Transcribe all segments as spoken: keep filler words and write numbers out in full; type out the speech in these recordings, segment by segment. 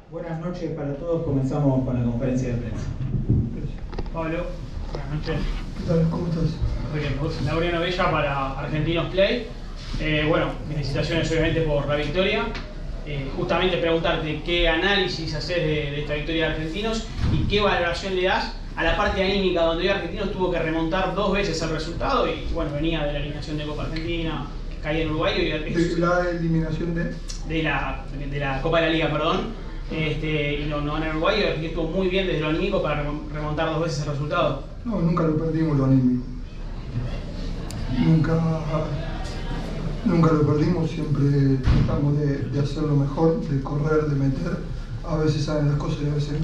Buenas noches para todos, comenzamos con la conferencia de prensa. Pablo, buenas noches. ¿Qué tal? ¿Cómo estás? Muy bien, vos, Laureano Bella para Argentinos Play. Eh, bueno, felicitaciones obviamente por la victoria. Eh, justamente preguntarte qué análisis haces de, de esta victoria de Argentinos y qué valoración le das a la parte anímica donde hoy Argentinos tuvo que remontar dos veces el resultado y bueno, venía de la eliminación de Copa Argentina, caía en Uruguay y De la eliminación de... de la, de la Copa de la Liga, perdón. Este, y no, no en Uruguay, y estuvo muy bien desde lo anímico para remontar dos veces el resultado. No, nunca lo perdimos lo anímico. Nunca, nunca lo perdimos, siempre tratamos de, de hacerlo mejor, de correr, de meter. A veces salen las cosas y a veces no.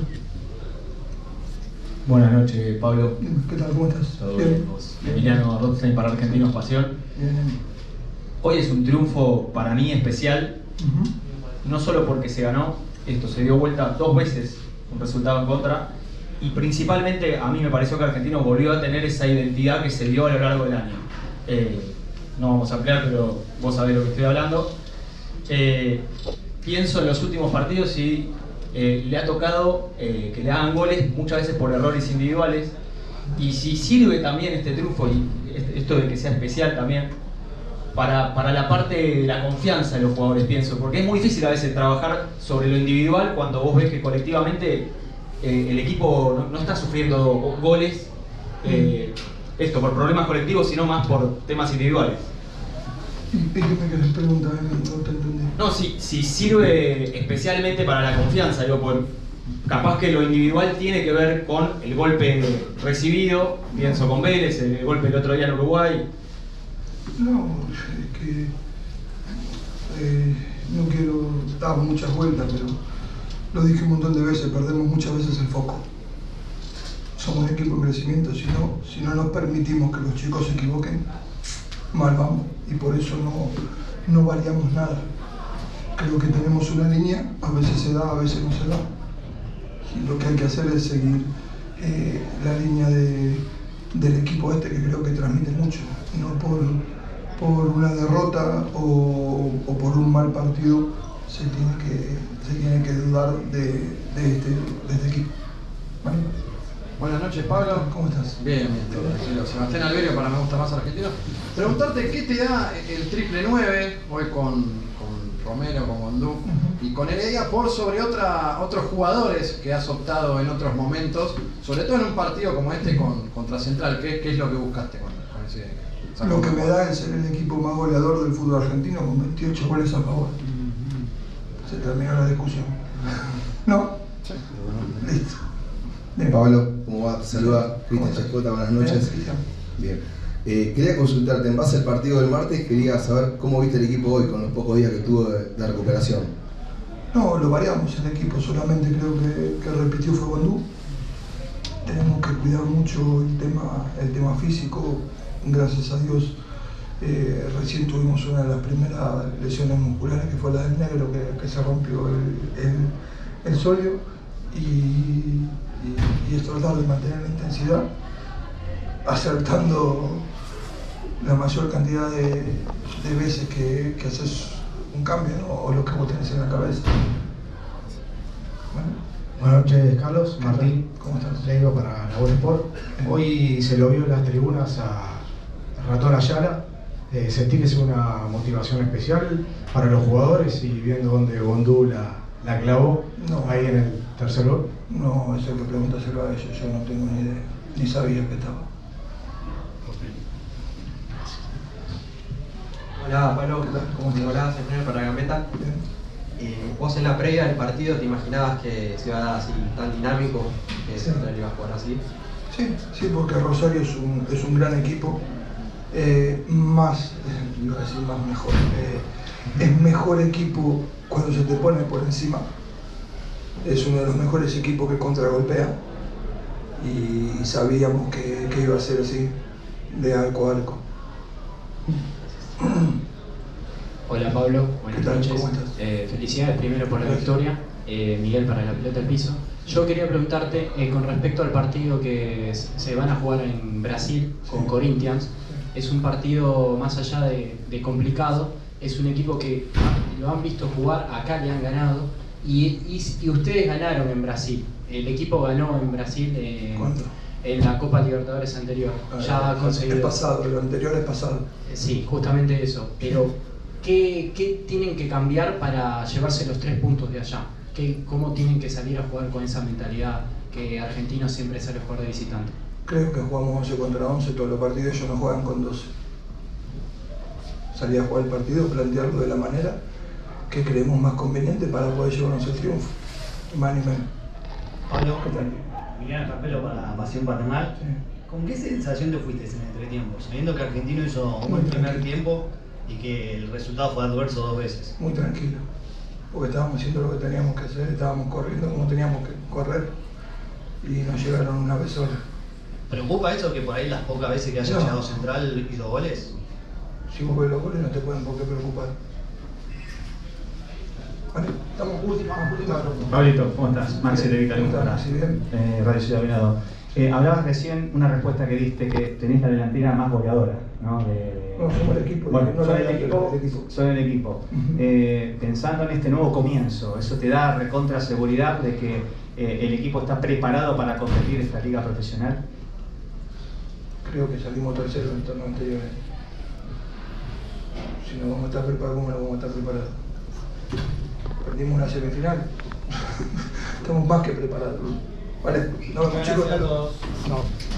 Buenas noches, Pablo. ¿Qué tal? ¿Cómo estás? Todo bien. bien, vos. Emiliano Rothstein para Argentinos Pasión. Bien. Hoy es un triunfo para mí especial, Uh-huh. no solo porque se ganó, esto se dio vuelta dos veces, un resultado en contra, y principalmente a mí me pareció que Argentinos volvió a tener esa identidad que se dio a lo largo del año. Eh, no vamos a ampliar, pero vos sabés lo que estoy hablando. Eh, pienso en los últimos partidos y eh, le ha tocado eh, que le hagan goles muchas veces por errores individuales, y si sirve también este triunfo y esto de que sea especial también para, para la parte de la confianza de los jugadores, pienso, porque es muy difícil a veces trabajar sobre lo individual cuando vos ves que colectivamente eh, el equipo no, no está sufriendo goles, eh, esto por problemas colectivos, sino más por temas individuales. ¿Y qué me querés preguntar? No te entendí. No, si, si sirve especialmente para la confianza, digo, por, capaz que lo individual tiene que ver con el golpe recibido, pienso con Vélez, el golpe el otro día en Uruguay. No, es que eh, no quiero dar muchas vueltas, pero lo dije un montón de veces, perdemos muchas veces el foco. Somos un equipo en crecimiento, si no, si no nos permitimos que los chicos se equivoquen, mal vamos, y por eso no, no variamos nada. Creo que tenemos una línea, a veces se da, a veces no se da. Y lo que hay que hacer es seguir eh, la línea de, del equipo este, que creo que transmite mucho, no por, por una derrota o, o por un mal partido se tiene que, se tiene que dudar de, de, este, de este equipo. ¿Vale? Buenas noches, Pablo. ¿Cómo estás? Bien, bien, todo tranquilo. Sebastián Alberio, para Me Gusta Más Argentino. Preguntarte qué te da el triple nueve hoy con, con Romero, con Gondú uh-huh. y con Heredia por sobre otra, otros jugadores que has optado en otros momentos, sobre todo en un partido como este con, contra Central. ¿Qué, qué es lo que buscaste con, con ese? Lo que me da es ser el equipo más goleador del fútbol argentino con veintiocho goles a favor. Uh-huh. Se terminó la discusión. ¿No? Sí. Listo. Bien. Pablo, ¿cómo va? Te saluda Cristian Chascota, buenas noches. Bien. Eh, quería consultarte, en base al partido del martes, quería saber cómo viste el equipo hoy con los pocos días que tuvo de, de recuperación. No, lo variamos el equipo, solamente creo que, que repitió fue Gondú. Tenemos que cuidar mucho el tema, el tema físico, gracias a Dios. Eh, recién tuvimos una de las primeras lesiones musculares que fue la del negro, que, que se rompió el, el, el sóleo. Y, y, y es tratar de mantener la intensidad, acertando la mayor cantidad de, de veces que, que haces un cambio, ¿no? O lo que vos tenés en la cabeza. Bueno. Buenas noches, Carlos. Martín, ¿cómo estás? Leigo para la Voz Sport. Hoy se lo vio en las tribunas a Ratón Ayala. Eh, sentí que es una motivación especial para los jugadores y viendo dónde Gondú la, la clavó, no, ahí en el tercer gol. No, eso hay que preguntárselo a ellos, yo no tengo ni idea, ni sabía que estaba. Hola Pablo, ¿cómo te Nicolás? Señor para Gambetta. Eh, vos en la previa del partido te imaginabas que se iba a dar así tan dinámico, que sí. Central iba a jugar así. Sí, sí, porque Rosario es un, es un gran equipo, eh, más, eh, iba a decir más mejor, eh, es mejor equipo cuando se te pone por encima, es uno de los mejores equipos que contragolpea y sabíamos que, que iba a ser así, de arco a arco. Hola Pablo, buenas noches. ¿Cómo estás? Eh, felicidades primero por la victoria. Eh, Miguel para la pelota al piso. Yo quería preguntarte eh, con respecto al partido que se van a jugar en Brasil con sí. Corinthians. Es un partido más allá de, de complicado, es un equipo que lo han visto jugar, acá le han ganado Y, y, y ustedes ganaron en Brasil. El equipo ganó en Brasil eh, ¿Cuándo? en la Copa Libertadores anterior. Ah, Ya ha conseguido. El pasado, lo anterior es pasado. Sí, justamente eso. Pero, ¿qué, qué tienen que cambiar para llevarse los tres puntos de allá? ¿Qué, ¿Cómo tienen que salir a jugar con esa mentalidad que Argentino siempre sale a jugar de visitante? Creo que jugamos once contra once, todos los partidos ellos no juegan con doce. Salir a jugar el partido, plantearlo de la manera que creemos más conveniente para poder llevarnos el triunfo. Ni más ni menos. Pablo, Miguel Capelo para Pasión Paternal. Sí. ¿Con qué sensación te fuiste en el entretiempo? Sabiendo que Argentino hizo un buen primer tiempo y que el resultado fue adverso dos veces. Muy tranquilo, porque estábamos haciendo lo que teníamos que hacer, estábamos corriendo como teníamos que correr y nos llegaron una vez sola. ¿Preocupa eso que por ahí las pocas veces que haya No. llegado Central hizo goles? Si vos ves los goles no te pueden por qué preocupar. Vale, estamos última, última ronda. Pablito, ¿cómo estás? Maxi de Vital ¿Cómo estás, para Maxi? Bien. eh, Radio Ciudad Venado. Eh, hablabas recién una respuesta que diste que tenés la delantera más goleadora, ¿no? De, de... No, somos el equipo. Bueno, no son la el delantera, equipo, el equipo. son el equipo. Ujú. Eh, pensando en este nuevo comienzo, ¿eso te da recontra seguridad de que eh, el equipo está preparado para competir esta liga profesional? Creo que salimos terceros en el torneo anterior. Si no vamos a estar preparados, ¿cómo no vamos a estar preparados? Perdimos una semifinal. Estamos más que preparados. Vale, nos vemos, chicos. Gracias a todos. No.